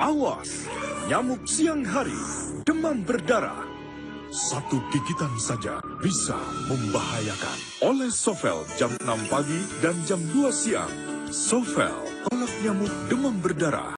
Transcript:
Awas, nyamuk siang hari, demam berdarah. Satu gigitan saja bisa membahayakan. Oleh Sofel jam 6 pagi dan jam 2 siang. Sofel, tolak nyamuk demam berdarah.